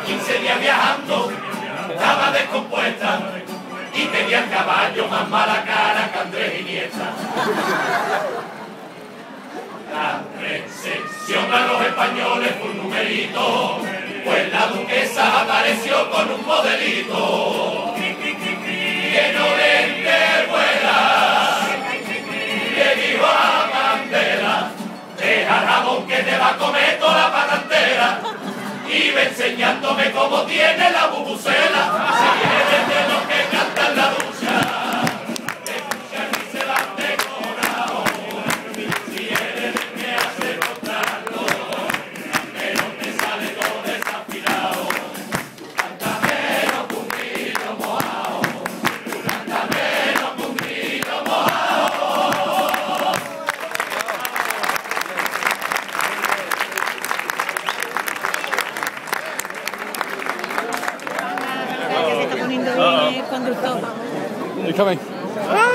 15 días viajando, estaba descompuesta y tenía el caballo más mala cara que Andrés Iniesta. La recepción a los españoles fue un numerito, pues la duquesa apareció con un modelito lleno de lentejuelas. Le dijo a Mandela: deja Ramón que te va a comer toda la pata entera. Iba enseñándome cómo tiene la bubucela. Si eres de los que cantan la ducha, escuchan y se van decorados. Si eres del que hace contrato, pero te sale todo desafilado. Canta menos que un grillo mojado. Canta menos que un grillo mojado. Que se está poniendo bien el conductor. It's coming.